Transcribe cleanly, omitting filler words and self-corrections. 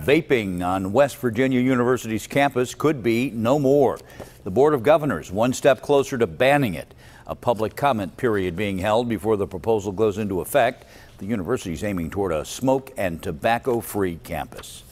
Vaping on West Virginia University's campus could be no more. The Board of Governors one step closer to banning it. A public comment period being held before the proposal goes into effect. The university is aiming toward a smoke and tobacco-free campus.